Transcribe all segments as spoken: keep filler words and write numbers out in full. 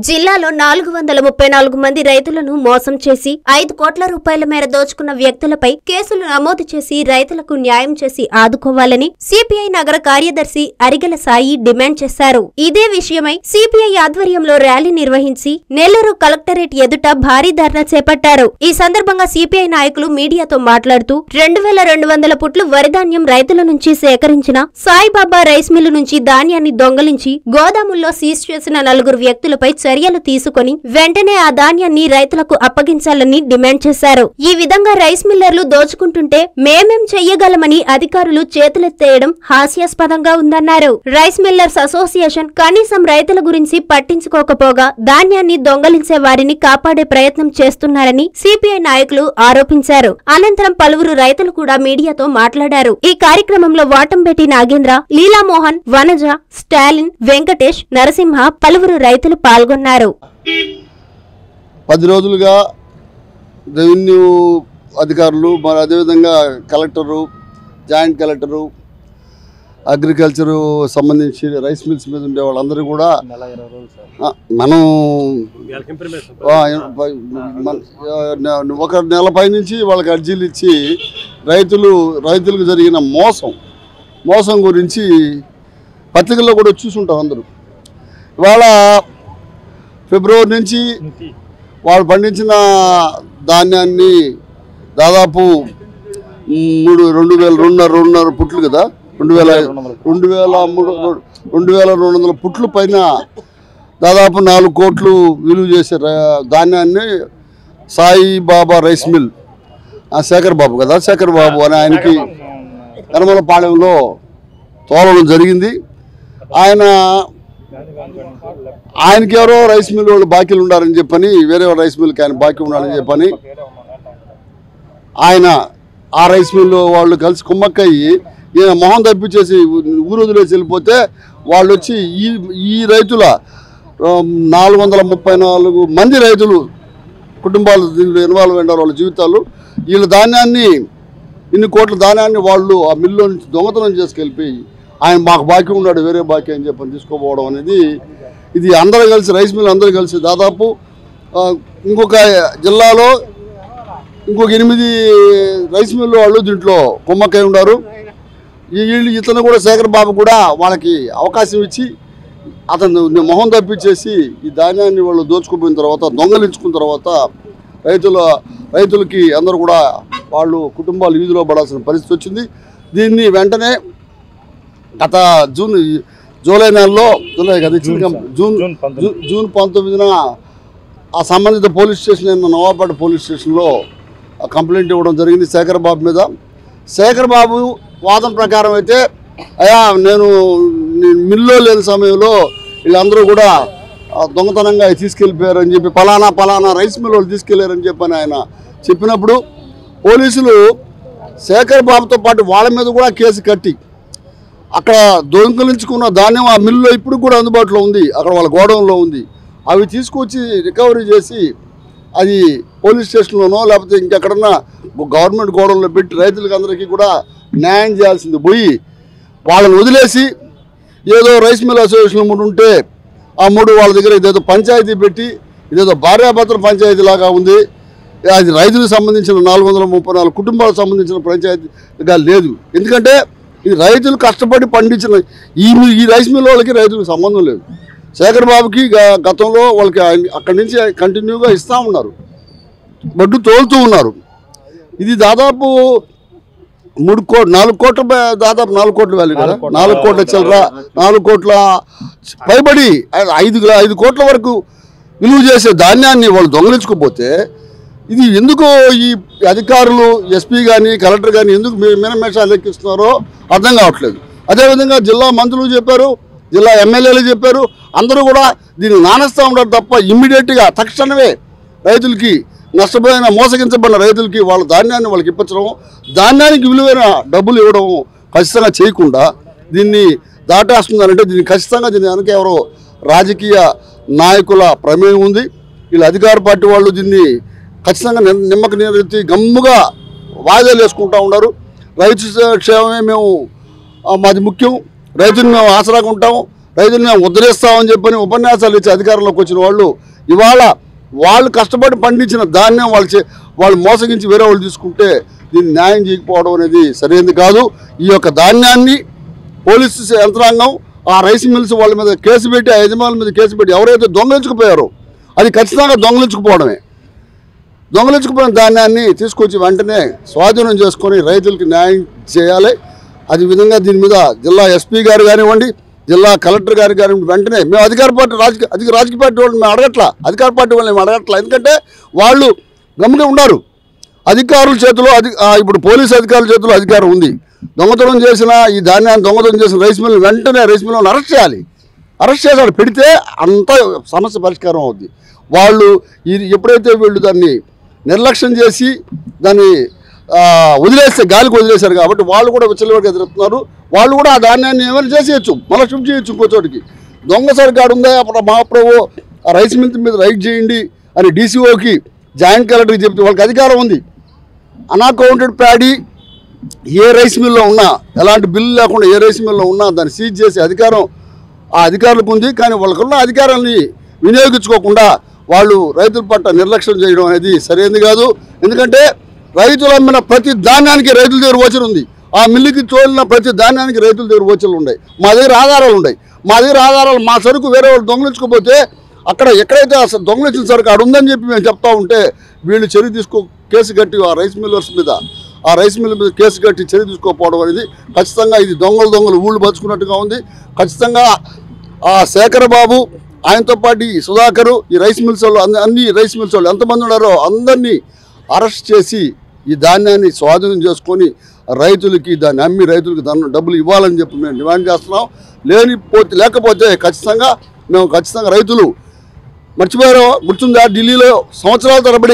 జిల్లాలో నాలుగు వందల ముప్పై నాలుగు మంది రైతులను మోసం చేసి ఐదు కోట్ల రూపాయల మేర దోచుకున్న వ్యక్తులపై కేసులు నమోదు చేసి రైతులకు న్యాయం చేసి ఆదుకోవాలని సిపిఐ నగర కార్యదర్శి అరిగెల సాయి డిమాండ్ చేశారు. ఇదే విషయమై సిపిఐ ఆధ్వర్యంలో ర్యాలీ నిర్వహించి నెల్లూరు కలెక్టరేట్ ఎదుట భారీ ధర్నా చేపట్టారు. ఈ సందర్భంగా సిపిఐ నాయకులు మీడియాతో మాట్లాడుతూ రెండు వేల రెండు వందల పుట్లు వరిధాన్యం రైతుల నుంచి సేకరించిన సాయిబాబా రైస్ మిల్లు నుంచి ధాన్యాన్ని దొంగలించి గోదాముల్లో సీజ్ చేసిన నలుగురు వ్యక్తులపై చర్యలు తీసుకుని వెంటనే ఆ ధాన్యాన్ని రైతులకు అప్పగించాలని డిమాండ్ చేశారు. ఈ విధంగా రైస్ మిల్లర్లు దోచుకుంటుంటే మేమేం చెయ్యగలమని అధికారులు చేతులెత్తేయడం హాస్యాస్పదంగా ఉందన్నారు. రైస్ మిల్లర్స్ అసోసియేషన్ కనీసం రైతుల గురించి పట్టించుకోకపోగా ధాన్యాన్ని దొంగలించే వారిని కాపాడే ప్రయత్నం చేస్తున్నారని సిపిఐ నాయకులు ఆరోపించారు. అనంతరం పలువురు రైతులు కూడా మీడియాతో మాట్లాడారు. ఈ కార్యక్రమంలో వాటంబెట్టి నాగేంద్ర, లీలామోహన్, వనజ, స్టాలిన్, వెంకటేష్, నరసింహ పలువురు రైతులు పాల్గొన్నారు. పది రోజులుగా రెవెన్యూ అధికారులు మరి అదేవిధంగా కలెక్టరు, జాయింట్ కలెక్టరు, అగ్రికల్చరు సంబంధించి రైస్ మిల్స్ మీద ఉండే వాళ్ళందరూ కూడా మనం ఒక నెల పై నుంచి వాళ్ళకి అర్జీలు ఇచ్చి రైతులు రైతులకు జరిగిన మోసం మోసం గురించి పత్రికల్లో కూడా చూసుంటాం అందరూ. ఇవాళ ఫిబ్రవరి నుంచి వాళ్ళు పండించిన ధాన్యాన్ని దాదాపు మూడు రెండు వేల రెండున్నర రెండున్నర పుట్లు కదా రెండు వేల రెండు వేల మూడు రెండు వేల రెండు వందల పుట్లు పైన దాదాపు నాలుగు కోట్లు విలువ చేసే ధాన్యాన్ని సాయిబాబా రైస్ మిల్ శేఖర్ బాబు కదా శేఖర్ బాబు అని ఆయనకి కనమలపాలెంలో తోలడం జరిగింది. ఆయన ఆయనకి ఎవరో రైస్ మిల్ వాళ్ళు బాకీలు ఉండాలని చెప్పని వేరే రైస్ మిల్కి ఆయన బాకీ ఉండాలని చెప్పని ఆయన ఆ రైస్ మిల్ వాళ్ళు కలిసి కుమ్మక్కయ్యి ఈయన మొహం తప్పించేసి ఊరు వదిలేసి వెళ్ళిపోతే వాళ్ళు వచ్చి ఈ ఈ రైతుల నాలుగు వందల ముప్పై నాలుగు మంది రైతులు కుటుంబాలు దీనిలో ఇన్వాల్వ్ అయినారు. వాళ్ళ జీవితాలు వీళ్ళ ధాన్యాన్ని ఇన్ని కోట్ల ధాన్యాన్ని వాళ్ళు ఆ మిల్లో నుంచి దొంగతనం చేసుకెళ్ళిపోయి ఆయన మాకు బాకీ ఉన్నాడు వేరే బాకీ అని చెప్పని తీసుకోపోవడం అనేది ఇది అందరూ కలిసి రైస్ మిల్ అందరూ కలిసి దాదాపు ఇంకొక జిల్లాలో ఇంకొక ఎనిమిది రైస్ మిల్లు వాళ్ళు దీంట్లో కుమ్మక్కై ఉన్నారు. వీళ్ళు ఇతను కూడా శేఖర్ బాబు కూడా వాళ్ళకి అవకాశం ఇచ్చి అతను మొహం తప్పించేసి ఈ ధాన్యాన్ని వాళ్ళు దోచుకుపోయిన తర్వాత దొంగలించుకున్న తర్వాత రైతుల రైతులకి అందరూ కూడా వాళ్ళు కుటుంబాలు వీధిలో పడాల్సిన పరిస్థితి వచ్చింది. దీన్ని వెంటనే గత జూన్ జూలై నెలలో జూలై కదా జూన్ జూన్ పంతొమ్మిదిన ఆ సంబంధిత పోలీస్ స్టేషన్ అయిన నవాపేట పోలీస్ స్టేషన్లో కంప్లైంట్ ఇవ్వడం జరిగింది శేఖర్ బాబు మీద. శేఖర్ బాబు వాదన ప్రకారం అయితే అయ్యా నేను మిల్లో లేని సమయంలో వీళ్ళందరూ కూడా దొంగతనంగా తీసుకెళ్ళిపోయారని చెప్పి పలానా పలానా రైస్ మిల్ వాళ్ళు తీసుకెళ్లారని చెప్పని ఆయన చెప్పినప్పుడు పోలీసులు శేఖర్ బాబుతో పాటు వాళ్ళ మీద కూడా కేసు కట్టి అక్కడ దొంగలించుకున్న ధాన్యం ఆ మిల్లులో ఇప్పుడు కూడా అందుబాటులో ఉంది, అక్కడ వాళ్ళ గోడౌన్లో ఉంది. అవి తీసుకొచ్చి రికవరీ చేసి అది పోలీస్ స్టేషన్లోనో లేకపోతే ఇంకెక్కడన్నా గవర్నమెంట్ గోడౌన్లో పెట్టి రైతులకి అందరికీ కూడా న్యాయం చేయాల్సింది పోయి వాళ్ళని వదిలేసి ఏదో రైస్ మిల్ అసోసియేషన్ మూడు ఉంటే ఆ మూడు వాళ్ళ దగ్గర ఇదేదో పంచాయతీ పెట్టి ఇదేదో భార్యాభర్తల పంచాయతీ లాగా ఉంది. అది రైతులకు సంబంధించిన నాలుగు వందల ముప్పై నాలుగు కుటుంబాలకు సంబంధించిన పంచాయతీగా లేదు. ఎందుకంటే ఇది రైతులు కష్టపడి పండించిన ఈ ఈ రైస్ మిల్ వాళ్ళకి రైతులకు సంబంధం లేదు. శేఖర్ బాబుకి గతంలో వాళ్ళకి అక్కడి నుంచి కంటిన్యూగా ఇస్తూ ఉన్నారు, బడ్డు తోలుతూ ఉన్నారు. ఇది దాదాపు మూడు కోట్ల నాలుగు కోట్ల దాదాపు నాలుగు కోట్ల వాల్యూ కదా నాలుగు కోట్ల చిల్లర నాలుగు కోట్ల పైబడి ఐదు ఐదు కోట్ల వరకు విలువ చేసే ధాన్యాన్ని వాళ్ళు దొంగలించుకోపోతే ఇది ఎందుకు ఈ అధికారులు ఎస్పీ కానీ కలెక్టర్ కానీ ఎందుకు మీనమేషాలు లెక్కిస్తున్నారో అర్థం కావట్లేదు. అదేవిధంగా జిల్లా మంత్రులు చెప్పారు, జిల్లా ఎమ్మెల్యేలు చెప్పారు, అందరూ కూడా దీన్ని నానేస్తూ ఉంటారు తప్ప ఇమ్మీడియట్గా తక్షణమే రైతులకి నష్టపోయిన మోసగించబడిన రైతులకి వాళ్ళ ధాన్యాన్ని వాళ్ళకి ఇప్పించడం, ధాన్యానికి విలువైన డబ్బులు ఇవ్వడం ఖచ్చితంగా చేయకుండా దీన్ని దాటేస్తున్నారంటే దీన్ని ఖచ్చితంగా దీని వెనక ఎవరో రాజకీయ నాయకుల ప్రమేయం ఉంది. వీళ్ళు అధికార పార్టీ వాళ్ళు దీన్ని ఖచ్చితంగా నిమ్మక నీరెత్తి గమ్ముగా వాయిదాలు వేసుకుంటూ ఉన్నారు. రైతు క్షేమమే మేము మాది ముఖ్యం, రైతుని మేము ఆసరాగా ఉంటాము, రైతులు మేము ఉద్ధరిస్తామని చెప్పని ఉపన్యాసాలు ఇచ్చి అధికారంలోకి వచ్చిన వాళ్ళు ఇవాళ వాళ్ళు కష్టపడి పండించిన ధాన్యం వాళ్ళు చే వాళ్ళు మోసగించి వేరే వాళ్ళు తీసుకుంటే దీన్ని న్యాయం చేయకపోవడం అనేది సరైనది కాదు. ఈ యొక్క ధాన్యాన్ని పోలీసు యంత్రాంగం ఆ రైస్ మిల్స్ వాళ్ళ మీద కేసు పెట్టి ఆ యజమానుల మీద కేసు పెట్టి ఎవరైతే దొంగలించుకుపోయారో అది ఖచ్చితంగా దొంగలించుకుపోవడమే. దొంగలించుకుపోయిన ధాన్యాన్ని తీసుకొచ్చి వెంటనే స్వాధీనం చేసుకొని రైతులకి న్యాయం చేయాలి. అదే విధంగా దీని మీద జిల్లా ఎస్పీ గారు కానివ్వండి, జిల్లా కలెక్టర్ గారు కానివ్వండి, వెంటనే మేము అధికార పార్టీ రాజకీయ అధిక రాజకీయ పార్టీ వాళ్ళు మేము అడగట్లా, అధికార పార్టీ వాళ్ళు మేము అడగట్లా. ఎందుకంటే వాళ్ళు గమ్ముగా ఉన్నారు. అధికారుల చేతిలో అధి ఇప్పుడు పోలీసు అధికారుల చేతిలో అధికారం ఉంది. దొంగతనం చేసిన ఈ ధాన్యాన్ని దొంగతనం చేసిన రైస్ మిల్ వెంటనే రైస్ మిల్లను అరెస్ట్ చేయాలి. అరెస్ట్ చేసి పెడితే అంత సమస్య పరిష్కారం అవుద్ది. వాళ్ళు ఇది ఎప్పుడైతే వీళ్ళు దాన్ని నిర్లక్ష్యం చేసి దాన్ని వదిలేస్తే గాలికి వదిలేశారు కాబట్టి వాళ్ళు కూడా విచ్చలవాడికి ఎదురుతున్నారు. వాళ్ళు కూడా ఆ ధాన్యాన్ని ఏమైనా చేసేయచ్చు, మళ్ళీ షిఫ్ట్ చేయొచ్చు ఇంకో చోటికి. దొంగ సరికాడు ఉందా అప్పుడు మహాప్రభు ఆ రైస్ మిల్ మీద రైడ్ చేయండి అని డీసీఓకి జాయింట్ కలెక్టర్కి చెప్తే వాళ్ళకి అధికారం ఉంది. అన్అకౌంటెడ్ ప్యాడీ ఏ రైస్ మిల్లో ఉన్నా, ఎలాంటి బిల్లు లేకుండా ఏ రైస్ మిల్లో ఉన్నా దాన్ని సీజ్ చేసే అధికారం ఆ అధికారులకు ఉంది. కానీ వాళ్ళకున్న అధికారాన్ని వినియోగించుకోకుండా వాళ్ళు రైతుల పట్ల నిర్లక్ష్యం చేయడం అనేది సరైనది కాదు. ఎందుకంటే రైతులు అమ్మిన ప్రతి ధాన్యానికి రైతుల దగ్గర ఓచర్ ఉంది. ఆ మిల్లుకి తోలిన ప్రతి ధాన్యానికి రైతుల దగ్గర ఓచర్లు ఉన్నాయి. మా దగ్గర ఆధారాలు ఉన్నాయి. మా దగ్గర ఆధారాలు మా సరుకు వేరే వాళ్ళు దొంగలించుకోపోతే అక్కడ ఎక్కడైతే అసలు దొంగలించిన సరుకు అక్కడ ఉందని చెప్పి మేము చెప్తా ఉంటే వీళ్ళు చర్య తీసుకో కేసు కట్టి ఆ రైస్ మిల్లర్స్ మీద ఆ రైస్ మిల్ మీద కేసు కట్టి చర్య తీసుకోకపోవడం అనేది ఖచ్చితంగా ఇది దొంగలు దొంగలు ఊళ్ళు పంచుకున్నట్టుగా ఉంది. ఖచ్చితంగా ఆ శేఖర్ బాబు ఆయనతో పాటు ఈ సుధాకరు ఈ రైస్ మిల్స్ వాళ్ళు అన్ని అన్ని రైస్ మిల్స్ వాళ్ళు ఎంతమంది ఉన్నారో అందరినీ అరెస్ట్ చేసి ఈ ధాన్యాన్ని స్వాధీనం చేసుకొని రైతులకి దాన్ని అమ్మి రైతులకి దాన్ని డబ్బులు ఇవ్వాలని చెప్పి మేము డిమాండ్ చేస్తున్నాం. లేనిపోతే లేకపోతే ఖచ్చితంగా మేము ఖచ్చితంగా రైతులు మర్చిపోయారో గుర్తుందా, ఢిల్లీలో సంవత్సరాల తరబడి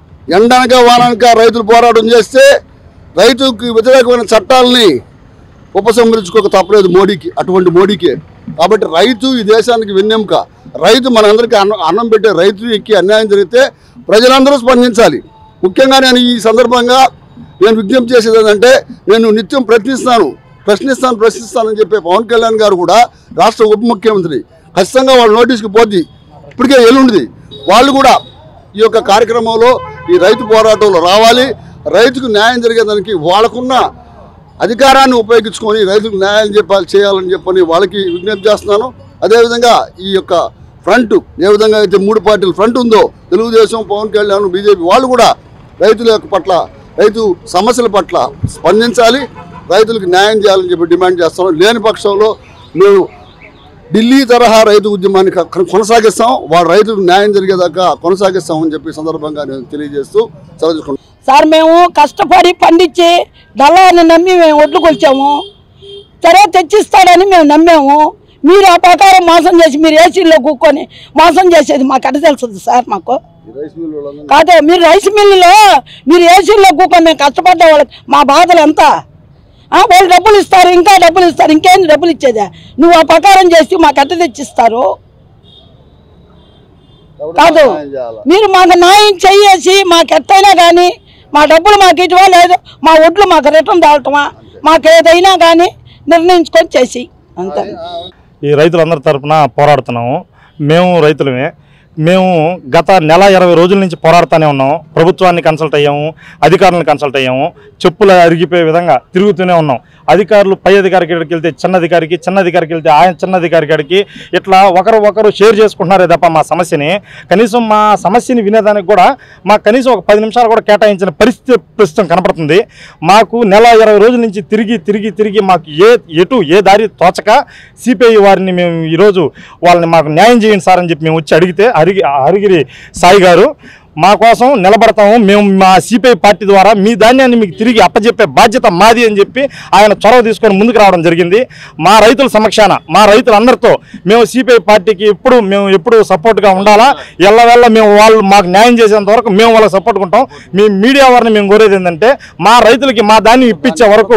ఎండనక వాననక రైతులు పోరాటం చేస్తే రైతుకి వ్యతిరేకమైన చట్టాలని ఉపసంహరించుకోక తప్పలేదు మోడీకి, అటువంటి మోడీకే. కాబట్టి రైతు ఈ దేశానికి వెన్నెముక. రైతు మనందరికీ అన్నం అన్నం పెట్టే రైతుకి అన్యాయం జరిగితే ప్రజలందరూ స్పందించాలి. ముఖ్యంగా నేను ఈ సందర్భంగా నేను విజ్ఞప్తి చేసేది ఏంటంటే నేను నిత్యం ప్రశ్నిస్తాను ప్రశ్నిస్తాను ప్రశ్నిస్తానని చెప్పే పవన్ కళ్యాణ్ గారు కూడా రాష్ట్ర ఉప ముఖ్యమంత్రి ఖచ్చితంగా వాళ్ళ నోటీస్కి పోద్ది, ఇప్పటికే ఎల్లుండిది. వాళ్ళు కూడా ఈ యొక్క కార్యక్రమంలో ఈ రైతు పోరాటంలో రావాలి. రైతుకు న్యాయం జరిగేదానికి వాళ్ళకున్న అధికారాన్ని ఉపయోగించుకొని రైతులకు న్యాయం చెప్పాలి చేయాలని చెప్పని వాళ్ళకి విజ్ఞప్తి చేస్తున్నాను. అదేవిధంగా ఈ యొక్క ఫ్రంట్ ఏ విధంగా అయితే మూడు పార్టీల ఫ్రంట్ ఉందో తెలుగుదేశం, పవన్ కళ్యాణ్, బీజేపీ వాళ్ళు కూడా రైతుల యొక్క పట్ల రైతు సమస్యల పట్ల స్పందించాలి, రైతులకు న్యాయం చేయాలని చెప్పి డిమాండ్ చేస్తున్నాం. లేని పక్షంలో మేము ఢిల్లీ తరహా రైతు ఉద్యమాన్ని కొనసాగిస్తాం, వాళ్ళ రైతులకు న్యాయం జరిగేదాకా కొనసాగిస్తామని చెప్పి సందర్భంగా నేను తెలియజేస్తూ చదువుకుంటాం. సార్ మేము కష్టపడి పండించి దళాన్ని నమ్మి మేము ఒడ్లు కొలిచాము, సరే తెచ్చిస్తాడని మేము నమ్మాము. మీరు ఆ ప్రకారం మోసం చేసి మీరు ఏసీలో కూర్చొని మోసం చేసేది మాకు ఎట్ట తెలుస్తుంది సార్? మాకు కాదు, మీరు రైస్ మిల్లులో మీరు ఏసీలో కూర్చొని మేము కష్టపడ్డ వాళ్ళకి మా బాధలు ఎంత? వాళ్ళు డబ్బులు ఇస్తారు, ఇంకా డబ్బులు ఇస్తారు, ఇంకేంది డబ్బులు ఇచ్చేదా? నువ్వు ఆ ప్రకారం చేసి మాకు ఎట్ట తెచ్చిస్తారు? కాదు, మీరు మాకు న్యాయం చెయ్యేసి మాకు ఎట్టయినా కానీ మా డబ్బులు మాకు ఇటువా లేదు, మా ఒడ్లు మాకు రిటర్న్ దాటమా, మాకు ఏదైనా కానీ నిర్ణయించుకొని చేసి అంతే. ఈ రైతులందరి తరఫున పోరాడుతున్నాము. మేము రైతులమే. మేము గత నెల ఇరవై రోజుల నుంచి పోరాడుతూనే ఉన్నాము. ప్రభుత్వాన్ని కన్సల్ట్ అయ్యాము, అధికారులను కన్సల్ట్ అయ్యాము. చెప్పులు అరిగిపోయే విధంగా తిరుగుతూనే ఉన్నాం. అధికారులు పై అధికారికి కాడికి వెళ్తే చిన్న అధికారికి, చిన్న అధికారికి వెళ్తే ఆయన చిన్న అధికారి కాడికి, ఇట్లా ఒకరు ఒకరు షేర్ చేసుకుంటున్నారే తప్ప మా సమస్యని కనీసం మా సమస్యని వినేదానికి కూడా మాకు కనీసం ఒక పది నిమిషాలు కూడా కేటాయించిన పరిస్థితి ప్రస్తుతం కనపడుతుంది. మాకు నెల ఇరవై రోజుల నుంచి తిరిగి తిరిగి తిరిగి మాకు ఏ ఎటు ఏ దారి తోచక సిపిఐ వారిని మేము ఈరోజు వాళ్ళని మాకు న్యాయం చేయండి సార్ అని చెప్పి మేము వచ్చి అడిగితే హరిగి హరిగిరి సాయి గారు మా కోసం నిలబడతాము, మేము మా సిపిఐ పార్టీ ద్వారా మీ ధాన్యాన్ని మీకు తిరిగి అప్పచెప్పే బాధ్యత మాది అని చెప్పి ఆయన చొరవ తీసుకొని ముందుకు రావడం జరిగింది. మా రైతుల సమక్షాన మా రైతులందరితో మేము సిపిఐ పార్టీకి ఎప్పుడు మేము ఎప్పుడు సపోర్ట్గా ఉండాలా, ఎల్లవెల్ల మేము వాళ్ళు మాకు న్యాయం చేసేంత వరకు మేము వాళ్ళకి సపోర్ట్ ఉంటాం. మీ మీడియా వారిని మేము కోరేది ఏంటంటే మా రైతులకి మా ధాన్యం ఇప్పించే వరకు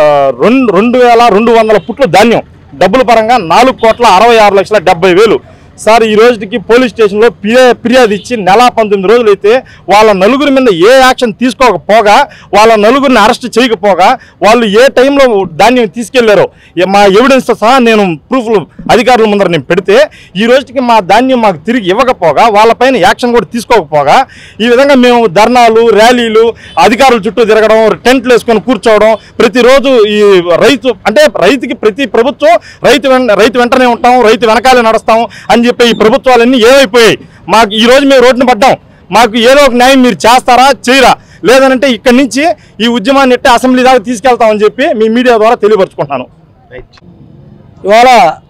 రెండు రెండు వేల రెండు వందల పుట్లు ధాన్యం డబ్బుల పరంగా నాలుగు కోట్ల అరవై ఆరు లక్షల డెబ్బై వేలు సార్ ఈ రోజుకి పోలీస్ స్టేషన్లో ఫిర్యాదు ఇచ్చి నెల పంతొమ్మిది రోజులు అయితే వాళ్ళ నలుగురి మీద ఏ యాక్షన్ తీసుకోకపోగా, వాళ్ళ నలుగురిని అరెస్ట్ చేయకపోగా, వాళ్ళు ఏ టైంలో ధాన్యం తీసుకెళ్లారో మా ఎవిడెన్స్తో సహా నేను ప్రూఫ్లు అధికారుల ముందర నేను పెడితే ఈ రోజుకి మా ధాన్యం మాకు తిరిగి ఇవ్వకపోగా, వాళ్ళపైన యాక్షన్ కూడా తీసుకోకపోగా, ఈ విధంగా మేము ధర్నాలు, ర్యాలీలు, అధికారుల చుట్టూ తిరగడం, టెంట్లు వేసుకొని కూర్చోవడం, ప్రతిరోజు ఈ రైతు అంటే రైతుకి ప్రతి ప్రభుత్వం రైతు రైతు వెంటనే ఉంటాం, రైతు వెనకాలే నడుస్తాం అని చెప్పి ఈ ప్రభుత్వాలన్నీ ఏమైపోయాయి. మాకు ఈ రోజు మేము రోడ్డున పడ్డాం, మాకు ఏదో ఒక న్యాయం మీరు చేస్తారా చేయరా, లేదనంటే ఇక్కడి నుంచి ఈ ఉద్యమాన్ని ఎట్టి అసెంబ్లీ దాకా తీసుకెళ్తామని చెప్పి మీ మీడియా ద్వారా తెలియపరుచుకుంటున్నాను. ఇవాళ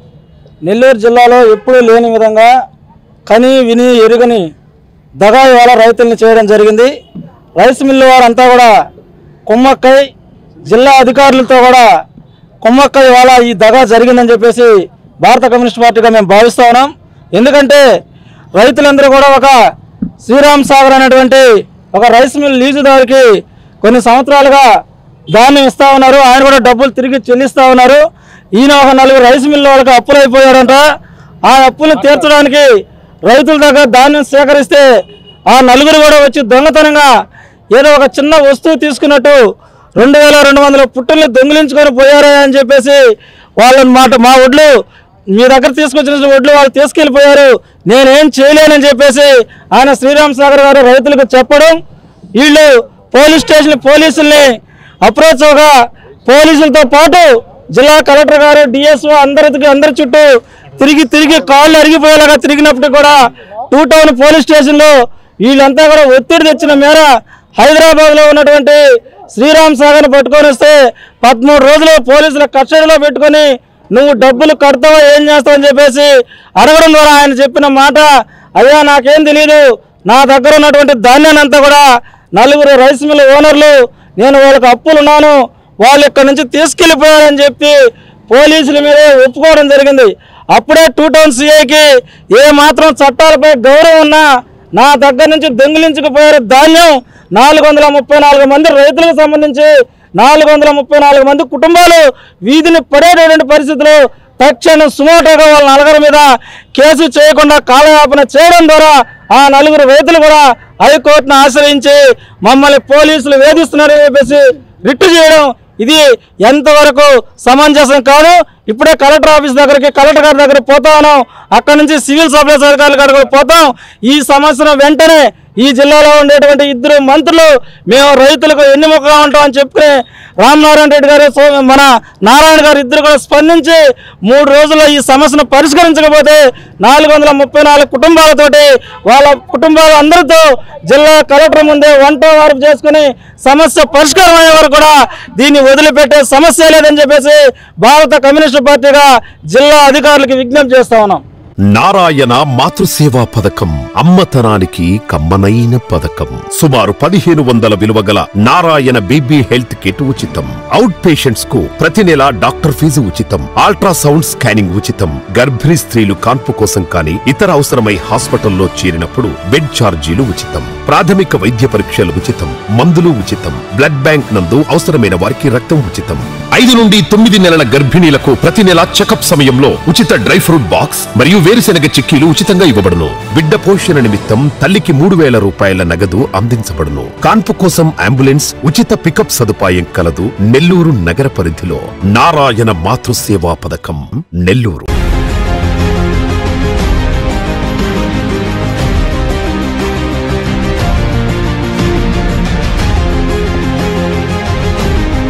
నెల్లూరు జిల్లాలో ఎప్పుడూ లేని విధంగా కని విని ఎరుగని దగా ఇవాళ రైతుల్ని చేయడం జరిగింది. రైస్ మిల్లు వారంతా కూడా కుమ్మక్కై జిల్లా అధికారులతో కూడా కుమ్మక్కై ఇవాళ ఈ దగా జరిగిందని చెప్పేసి భారత కమ్యూనిస్ట్ పార్టీగా మేము భావిస్తూ ఉన్నాం. ఎందుకంటే రైతులందరూ కూడా ఒక శ్రీరామ్ సాగర్ అనేటువంటి ఒక రైస్ మిల్ లీజుదారికి కొన్ని సంవత్సరాలుగా ధాన్యం ఇస్తూ ఉన్నారు. ఆయన కూడా డబ్బులు తిరిగి చెల్లిస్తూ ఉన్నారు. ఈయన ఒక నలుగురు రైస్ మిల్ వాళ్ళకి అప్పులు అయిపోయారంట. ఆ అప్పులు తీర్చడానికి రైతుల దగ్గర ధాన్యం సేకరిస్తే ఆ నలుగురు కూడా వచ్చి దొంగతనంగా ఏదో ఒక చిన్న వస్తువు తీసుకున్నట్టు రెండు వేల రెండు వందల పుట్టుల్ని దొంగిలించుకొని పోయారా అని చెప్పేసి వాళ్ళని మాట మా ఒడ్లు మీ దగ్గర తీసుకొచ్చిన ఒడ్లు వాళ్ళు తీసుకెళ్ళిపోయారు, నేనేం చేయలేనని చెప్పేసి ఆయన శ్రీరామ్ సాగర్ గారు రైతులకు చెప్పడం, వీళ్ళు పోలీస్ స్టేషన్ పోలీసుల్ని అప్రోచ్ అవగా పోలీసులతో పాటు జిల్లా కలెక్టర్ గారు, డిఎస్ఓ అందరికి అందరి చుట్టూ తిరిగి తిరిగి కాళ్ళు అరిగిపోయేలాగా తిరిగినప్పుడు కూడా టూ టౌన్ పోలీస్ స్టేషన్లో వీళ్ళంతా కూడా ఒత్తిడి తెచ్చిన మేర హైదరాబాద్లో ఉన్నటువంటి శ్రీరామ్ సాగర్ని పట్టుకొని వస్తే పదమూడు రోజులు పోలీసుల కస్టడీలో పెట్టుకొని నువ్వు డబ్బులు కడతావో ఏం చేస్తావు అని చెప్పేసి అడగడం ద్వారా ఆయన చెప్పిన మాట, అయ్యా నాకేం తెలియదు, నా దగ్గర ఉన్నటువంటి ధాన్యాన్ని అంతా కూడా నలుగురు రైస్ మిల్ ఓనర్లు నేను వాళ్ళకి అప్పులు ఉన్నాను, వాళ్ళు ఇక్కడ నుంచి తీసుకెళ్ళిపోయారని చెప్పి పోలీసుల మీదే ఒప్పుకోవడం జరిగింది. అప్పుడే టూ టౌన్ సిఐకి ఏ మాత్రం చట్టాలపై గౌరవం ఉన్నా నా దగ్గర నుంచి దొంగిలించుకుపోయారు ధాన్యం నాలుగు వందల ముప్పై నాలుగు మంది రైతులకు సంబంధించి నాలుగు వందల ముప్పై నాలుగు మంది కుటుంబాలు వీధిని పడేటటువంటి పరిస్థితులు తక్షణం సుమోటోగా వాళ్ళ నలుగురి మీద కేసు చేయకుండా కాలయాపన చేయడం ద్వారా ఆ నలుగురు రైతులు కూడా హైకోర్టును ఆశ్రయించి మమ్మల్ని పోలీసులు వేధిస్తున్నారని చెప్పేసి రిట్టు చేయడం, ఇది ఎంతవరకు సమంజసం కాదు. ఇప్పుడే కలెక్టర్ ఆఫీస్ దగ్గరికి కలెక్టర్ గారి దగ్గర పోతా ఉన్నాం, అక్కడి నుంచి సివిల్ సప్లైస్ అధికారుల దగ్గర పోతాం. ఈ సమస్యను వెంటనే ఈ జిల్లాలో ఉండేటువంటి ఇద్దరు మంత్రులు మేము రైతులకు ఎన్నిముఖగా ఉంటామని చెప్పుకుని రామనారాయణ రెడ్డి గారు, మన నారాయణ గారు ఇద్దరు కూడా స్పందించి మూడు రోజుల్లో ఈ సమస్యను పరిష్కరించకపోతే నాలుగు వందల ముప్పై నాలుగు కుటుంబాలతోటి వాళ్ళ కుటుంబాలు అందరితో జిల్లా కలెక్టర్ ముందే వంట వార్పు చేసుకుని సమస్య పరిష్కారం అయ్యే వరకు కూడా దీన్ని వదిలిపెట్టే సమస్య లేదని చెప్పేసి భారత కమ్యూనిస్టు పార్టీగా జిల్లా అధికారులకు విజ్ఞప్తి చేస్తా ఉన్నాం. నారాయణ మాతృసేవా పథకం అమ్మతనానికి కమ్మనైన పథకం. సుమారు పదిహేను వందల విలువ గల నారాయణ బేబీ హెల్త్ కిట్ ఉచితం. అవుట్ పేషెంట్స్ కు ప్రతి నెల డాక్టర్ ఫీజు ఉచితం. అల్ట్రాసౌండ్ స్కానింగ్ ఉచితం. గర్భిణీ స్త్రీలు కాన్పు కోసం కానీ ఇతర అవసరమై హాస్పిటల్లో చేరినప్పుడు బెడ్ ఛార్జీలు ఉచితం. ప్రాథమిక వైద్య పరీక్షలు ఉచితం. మందులు ఉచితం. బ్లడ్ బ్యాంక్ నందు అవసరమైన వారికి రక్తం ఉచితం. ఐదు నుండి తొమ్మిది నెలల గర్భిణీలకు ప్రతి నెల చెకప్ సమయంలో ఉచిత డ్రై ఫ్రూట్ బాక్స్ మరియు వేరుశెనగ చిక్కీలు ఉచితంగా ఇవ్వబడును. బిడ్డ పోషణ నిమిత్తం తల్లికి మూడు వేల రూపాయల నగదు అందించబడును. కాన్పు కోసం అంబులెన్స్ ఉచిత పికప్ సదుపాయం కలదు. నెల్లూరు నగర పరిధిలో నారాయణ మాతృసేవా పథకం, నెల్లూరు.